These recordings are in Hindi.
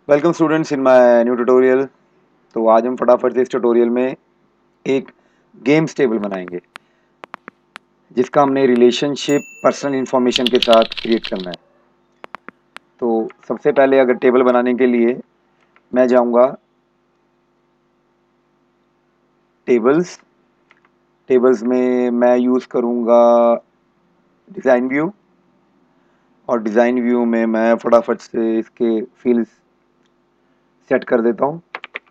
Welcome students in my new tutorial. तो आज हम फटाफट से इस ट्यूटोरियल में एक गेम्स टेबल बनाएंगे जिसका हमने रिलेशनशिप पर्सनल इंफॉर्मेशन के साथ क्रिएट करना है। तो सबसे पहले अगर टेबल बनाने के लिए मैं जाऊंगा टेबल्स। टेबल्स में मैं यूज़ करूंगा डिज़ाइन व्यू, और डिज़ाइन व्यू में मैं फटाफट से इसके फील्ड्स सेट कर देता हूं।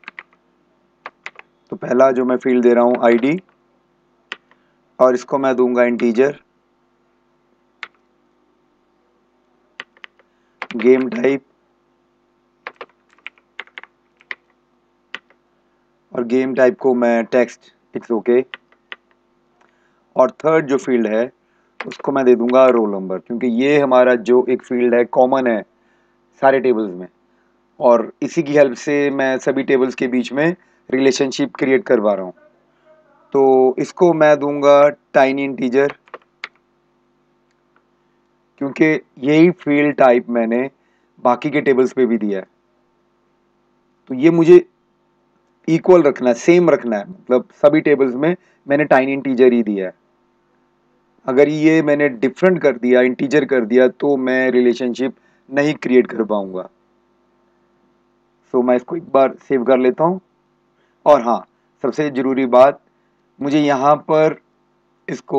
तो पहला जो मैं फील्ड दे रहा हूं आईडी, और इसको मैं दूंगा इंटीजर। गेम टाइप, और गेम टाइप को मैं टेक्स्ट, इट्स ओके। और थर्ड जो फील्ड है उसको मैं दे दूंगा रोल नंबर, क्योंकि ये हमारा जो एक फील्ड है कॉमन है सारे टेबल्स में, और इसी की हेल्प से मैं सभी टेबल्स के बीच में रिलेशनशिप क्रिएट करवा रहा हूँ। तो इसको मैं दूंगा टाइनी इंटीजर, क्योंकि यही फील्ड टाइप मैंने बाकी के टेबल्स पे भी दिया है। तो ये मुझे इक्वल रखना है, सेम रखना है, मतलब सभी टेबल्स में मैंने टाइनी इंटीजर ही दिया है। अगर ये मैंने डिफरेंट कर दिया, इंटीजर कर दिया, तो मैं रिलेशनशिप नहीं क्रिएट कर पाऊंगा। सो मैं इसको एक बार सेव कर लेता हूँ। और हाँ, सबसे ज़रूरी बात, मुझे यहाँ पर इसको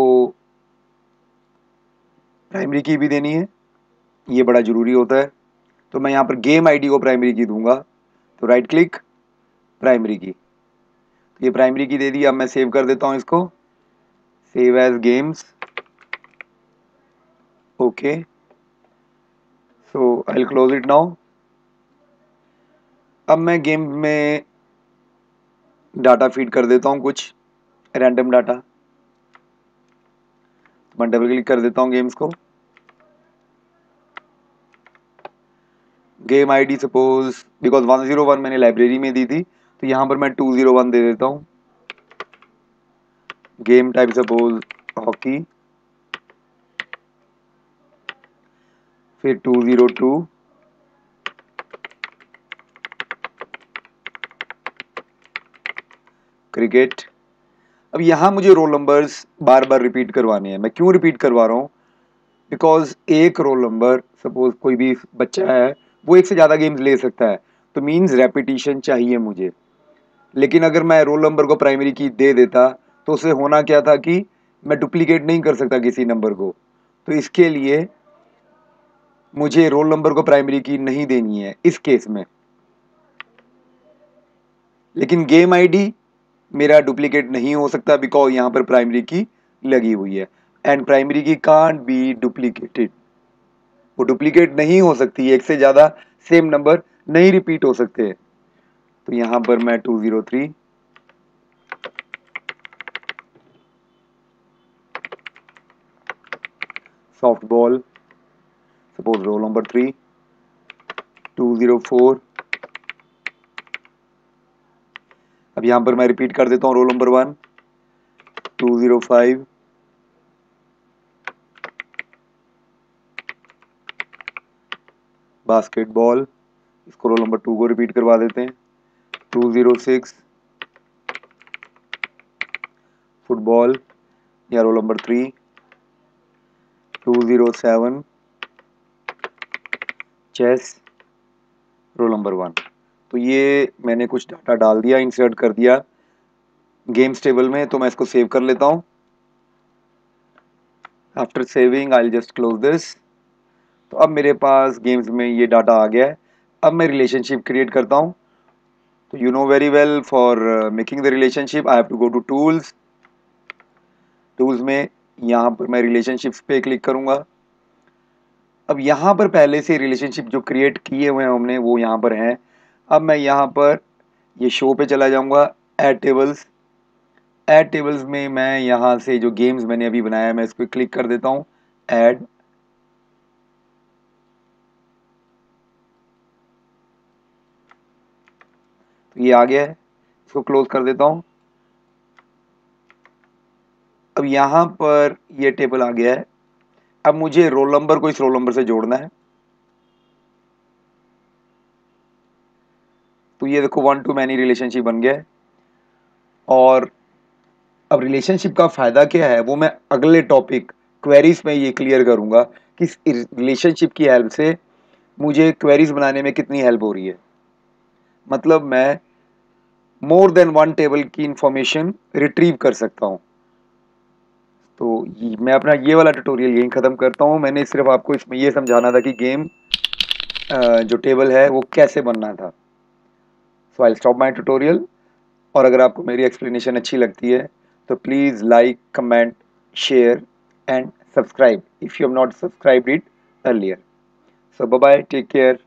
प्राइमरी की भी देनी है, ये बड़ा ज़रूरी होता है। तो मैं यहाँ पर गेम आईडी को प्राइमरी की दूंगा। तो राइट क्लिक, प्राइमरी की, तो ये प्राइमरी की दे दी। अब मैं सेव कर देता हूँ इसको, save as games, okay. So I will close it now. अब मैं गेम में डाटा फीड कर देता हूँ, कुछ रैंडम डाटा। मैं डबल क्लिक कर देता हूँ गेम्स को। गेम आईडी सपोज, बिकॉज 101 मैंने लाइब्रेरी में दी थी, तो यहाँ पर मैं 201 दे देता हूँ। गेम टाइप सपोज हॉकी, फिर 202 क्रिकेट। अब यहाँ मुझे रोल नंबर्स बार बार रिपीट करवाने हैं। मैं क्यों रिपीट करवा रहा हूँ? बिकॉज एक रोल नंबर, सपोज कोई भी बच्चा है, वो एक से ज़्यादा गेम्स ले सकता है, तो मीन्स रेपिटेशन चाहिए मुझे। लेकिन अगर मैं रोल नंबर को प्राइमरी की दे देता, तो उससे होना क्या था कि मैं डुप्लीकेट नहीं कर सकता किसी नंबर को। तो इसके लिए मुझे रोल नंबर को प्राइमरी की नहीं देनी है इस केस में। लेकिन गेम आईडी मेरा डुप्लीकेट नहीं हो सकता, बिकॉज यहाँ पर प्राइमरी की लगी हुई है, एंड प्राइमरी की कांट बी डुप्लीकेटेड। वो डुप्लीकेट नहीं हो सकती, एक से ज़्यादा सेम नंबर नहीं रिपीट हो सकते। तो यहाँ पर मैं 203, softball, suppose roll number 3, 204। अब यहाँ पर मैं रिपीट कर देता हूँ रोल नंबर 1, 205, बास्केटबॉल, इसको रोल नंबर 2 को रिपीट करवा देते हैं, 206, फुटबॉल या roll number 3, 207, chess, roll number 1। तो ये मैंने कुछ डाटा डाल दिया, इंसर्ट कर दिया गेम्स टेबल में। तो मैं इसको सेव कर लेता हूँ। After saving I just close this. तो अब मेरे पास गेम्स में ये डाटा आ गया है। अब मैं रिलेशनशिप क्रिएट करता हूँ। तो you know very well, for making the relationship I have to go to tools. Tools में यहाँ पर मैं रिलेशनशिप्स पे क्लिक करूँगा। अब यहाँ पर पहले से रिलेशनशिप जो क्रिएट किए हुए हैं हमने, वो यहाँ पर हैं। अब मैं यहाँ पर ये शो पे चला जाऊँगा, ऐड टेबल्स। ऐड टेबल्स में मैं यहाँ से जो गेम्स मैंने अभी बनाया है, मैं इसको क्लिक कर देता हूँ, ऐड। तो ये आ गया है, इसको क्लोज कर देता हूँ। अब यहाँ पर ये टेबल आ गया है। अब मुझे रोल नंबर को इस रोल नंबर से जोड़ना है। तो ये देखो 1 to मैनी रिलेशनशिप बन गया है। और अब रिलेशनशिप का फ़ायदा क्या है वो मैं अगले टॉपिक क्वेरीज में ये क्लियर करूँगा कि इस रिलेशनशिप की हेल्प से मुझे क्वेरीज बनाने में कितनी हेल्प हो रही है। मतलब मैं मोर देन 1 टेबल की इंफॉर्मेशन रिट्रीव कर सकता हूँ। तो मैं अपना ये वाला ट्यूटोरियल यहीं ख़त्म करता हूँ। मैंने सिर्फ आपको इसमें ये समझाना था कि गेम जो टेबल है वो कैसे बनना था। So I stop my tutorial. और अगर आपको मेरी एक्सप्लेनेशन अच्छी लगती है तो please like, comment, share and subscribe if you have not subscribed it earlier. So bye bye, take care.